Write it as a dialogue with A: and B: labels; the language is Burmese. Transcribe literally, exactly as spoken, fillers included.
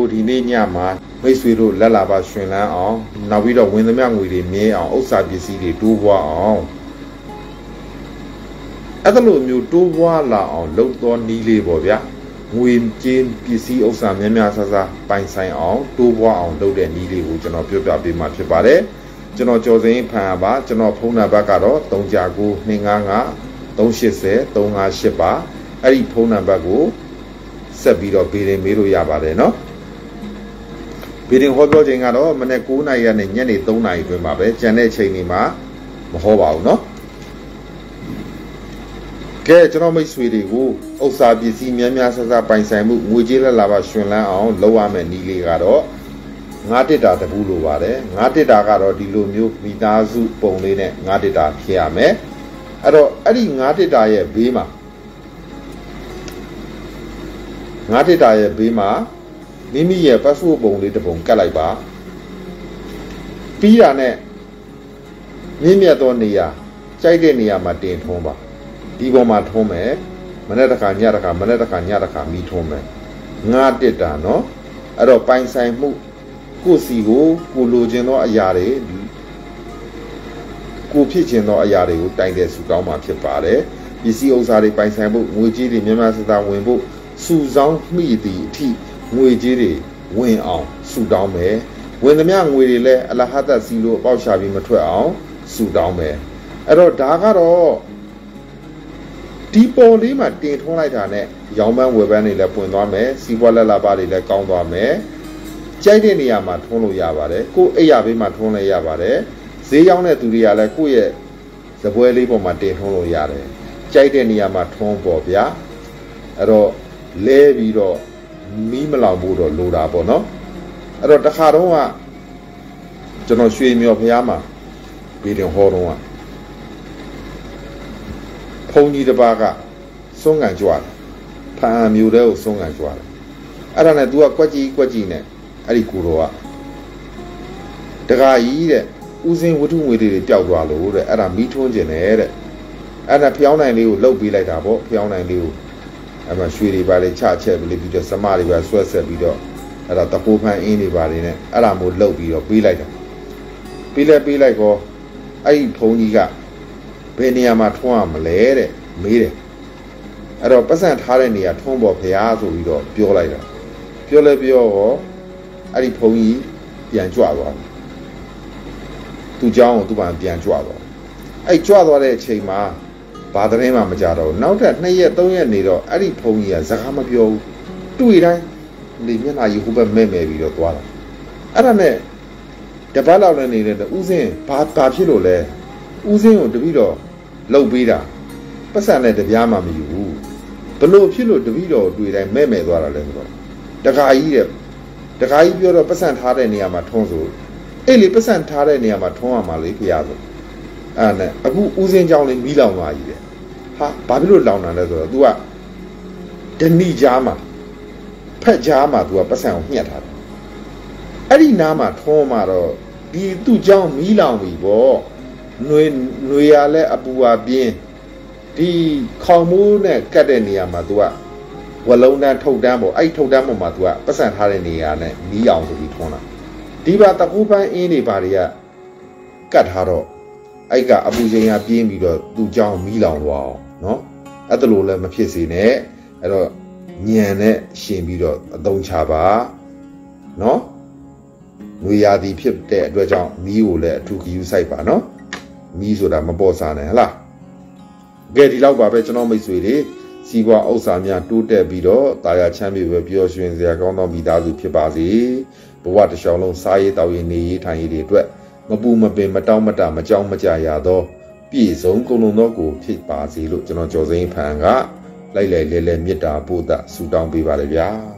A: ကိုဒီနေ့ညမှာမိတ်ဆွေတို့လက်လာပါရှင်လန်းအောင်နောက်ပြီးတော့ဝင်သမျှငွေတွေမြဲအောင်ဥစ္စာပစ္စည်းတွေတိုးပွားအောင်အဲ့ဒါလိုမျိုးတိုးပွားလာအောင်လှုပ်တော်နီးလေးပေါ့ဗျာငွေကျင်းပစ္စည်းဥစ္စာများများဆဆပိုင်ဆိုင်အောင်တိုးပွားအောင်လုပ်တဲ့နီးလေးကိုကျွန်တော်ပြောပြပေးမှာဖြစ်ပါတယ်ကျွန်တော်ကြော်စင်းဖန်ရပါကျွန်တော်ဖုန်းနံပါတ်ကတော့၃၉၉ ၂၅၅ ၃၈၀ ၃၅၈ပါအဲ့ဒီဖုန်းနံပါတ်ကိုဆက်ပြီးတော့ဗီဒီယိုမေးလို့ရပါတယ်နော်ဗီဒီယိုဟောပြောချိန်ကတော့မနေ့၉နာရီကနေညနေ၃နာရီအတွင်းပါပဲကြံတဲ့ချိန်တွေမှာမဟောပါဘူးနော်ကဲကျွန်တော်မိတ်ဆွေတွေကိုဥစ္စာပစ္စည်းများများဆဆပိုင်ဆိုင်မှုငွေကြေးလက်လာပါရှင်လန်းအောင်လုပ်ရမယ်နည်းလေးကတော့ငါးတစ်တာတပူလိုပါတယ်ငါးတစ်တာကတော့ဒီလိုမျိုးမိသားစုပုံလေးနဲ့ငါးတစ်တာဖြည့်ရမယ်အဲ့တော့အဲ့ဒီငါးတစ်တာရဲ့ဘေးမှာငါးတစ်တာရဲ့ဘေးမှာမိမိရဲ့ပတ်စုပ်ပုံလေးတစ်ပုံကတ်လိုက်ပါပြီးတာနဲ့မြင့်မြတ်သောနေရာကြိုက်တဲ့နေရာမှာတင်ထုံးပါဒီပေါ်မှာထုံးမယ်မနေ့တစ်ခါညတစ်ခါမနေ့တစ်ခါညတစ်ခါမိထုံးမယ်ငါးတစ်တာနော်အဲ့တော့ပိုင်ဆိုင်မှုကိုယ်စီကိုကိုလိုချင်သောအရာတွေကိုဖြစ်ချင်သောအရာတွေကိုတိုင်တဲ့စုတောင်းမှာဖြစ်ပါတယ်ပစ္စည်းဥစ္စာတွေပိုင်ဆိုင်မှုငွေကြေးတွေများများစသာဝင်ဖို့စုဆောင်းမိသည့်အထိငွေကြေးတွေဝင်အောင်စုတောင်းမယ်ဝင်သမျှငွေတွေလည်းအလဟတ်စီလို့အပေါက်ရှာပြီးမထွက်အောင်စုတောင်းမယ်အဲ့တော့ဒါကတော့ဒီပေါ်လေးမှာတင်ထုံးလိုက်တာနဲ့ရောင်းပန်းဝယ်ပန်းတွေလည်းပွင့်သွားမယ်စီးပွားလက်လာပါတွေလည်းကောင်းသွားမယ်ကြိုက်တဲ့နေရာမှာထုံးလို့ရပါတယ်ကိုယ်အိယာဘေးမှာထုံးလည်းရပါတယ်ဈေးရောက်တဲ့သူတွေကလည်းကိုယ့်ရဲ့ဇပွဲလေးပေါ်မှာတင်ထုံးလို့ရတယ်ကြိုက်တဲ့နေရာမှာထုံးပေါ့ဗျာအဲ့တော့လဲပြီးတော့မီးမလောင်ဖို့တော့လိုတာပေါ့နော်အဲ့တော့တခါတော့ကကျွန်တော်ရွှေမြော်ဖျားမှာပြီးတယ်ဟောတော့ကဖုန်ကြီးတစ်ပါးကစွန့်ကန်ကြွတယ်ဖန်အမျိုးတဲ့ကိုစွန့်ကန်ကြွတယ်အဲ့ဒါနဲ့ तू ကကွက်ကြီးကွက်ကြီးနဲ့အဲ့ဒီကိုတော့ကတခါကြီးတဲ့ဥစဉ်ဝတ္ထုငွေတွေပျောက်သွားလို့တဲ့အဲ့ဒါမီးထွန်းကျင်တယ်တဲ့အဲ့ဒါဖျောင်းနိုင်လေးကိုလှုပ်ပေးလိုက်တာပေါ့ဖျောင်းနိုင်လေးကိုအဲ့မှာရွှေတွေပါလေချချက်ပြီးပြီးတော့စမတွေပါဆွဲဆက်ပြီးတော့အဲ့ဒါတပိုးဖန်အင်းတွေပါနေနဲ့အဲ့ဒါမျိုးလှုပ်ပြီးတော့ပေးလိုက်တာပေးလိုက်ပေးလိုက်ကောအဲ့ဒီဘုံကြီးကဘယ်နေရာမှာထွန်းရမလဲတဲ့မေးတယ်အဲ့တော့ပတ်စံထားတဲ့နေရာထွန်းပေါ်ဖျားဆိုပြီးတော့ပြောလိုက်တာပြောလဲပြောရောအဲ့ဒီဘုံကြီးပြန်ကြွသွားတယ်သူเจ้าကိုသူ့ဘာပြန်ကြွသွားအဲ့ကြွသွားတဲ့အချိန်မှာဘာသတင်းမှမကြတော့နောက်ထပ်နှစ်ရက်သုံးရက်နေတော့အဲ့ဒီဘုံကြီးကစကားမပြောဘူးတွေ့တိုင်းဒီမျက်နှာကြီးဟိုဘက်မဲ့မဲ့ပြီးတော့သွားတာအဲ့ဒါနဲ့တပတ်လောက်လည်းနေတဲ့ဥစဉ်ဘာဘာဖြစ်လို့လဲဥစဉ်ကိုတပိတော့လှုပ်ပေးတာပတ်စံနဲ့တပြားမှမယူဘူးဘလို့ဖြစ်လို့တပိတော့တွေ့တိုင်းမဲ့မဲ့သွားတာလဲဆိုတော့တခါကြီးတဲ့တခါကြီးပြောတော့ပတ်စံထားတဲ့နေရာမှာထုံးဆိုအဲ့လေပတ်စံထားတဲ့နေရာမှာထုံးရမှာလေဖျားဆိုအဲ့နဲ့အခုဥစဉ်ကြောင်းလေးမီးလောင်သွားကြီးတဲ့ဟာဘာဖြစ်လို့လောင်တာလဲဆိုတော့ तू ကဒဏိကြားမှာဖက်ကြားမှာ तू ကပတ်စံကိုညှက်ထားတယ်အဲ့ဒီနားမှာထုံးမှာတော့ဒီသူ့ကြောင်းမီးလောင်ပြီပေါ့ຫນွေຫນွေရလဲအပူပါပြင်းဒီခေါင်မိုးနဲ့ကတ်တဲ့နေရာမှာ तू ကဝလုံးတန်းထုတ်တန်းပေါ့အဲ့ထုတ်တန်းပေါ်မှာ तू ကပတ်စံထားတဲ့နေရာနဲ့မီးအောင်ဆိုပြီးထုံးတာဒီပါတကူပန်းအင်းတွေပါတွေကကတ်ထားတော့အဲ့ကအပူချိန်ကပြင်းပြီးတော့သူ့ကြောင်းမီးလောင်သွားအောင်နော်အဲ့ဒါလိုလည်းမဖြစ်စေနဲ့အဲ့တော့ညံနဲ့ရှင်ပြီးတော့အသုံးချပါနော်ငွေရာသီဖြစ်တဲ့အတွက်ကြောင့်မီးကိုလည်းအထူးဂရုစိုက်ပါနော်မီးဆိုတာမပေါ်စားနဲ့ဟလားကဲဒီလောက်ပါပဲကျွန်တော်မိတ်ဆွေတွေစီးပွားဥစ္စာများတိုးတက်ပြီးတော့တာယာချမ်းမြေပဲပျော်ရွှင်စရာကောင်းသောမိသားစုဖြစ်ပါစေဘဝတစ်လျှောက်လုံးစားရေးတောက်ရေးနေရေးထိုင်ရေးတွေအတွက်မပူမပင်မတောင်းမတမကြောက်မကြရသောပြည့်စုံကုန်လုံးသောကိုဖြစ်ပါစေလို့ကျွန်တော်ကြော်စိမ့်ဖန်ကလိုက်လိုက်လဲလဲမေတ္တာပို့တာဆုတောင်းပေးပါလေဗျာ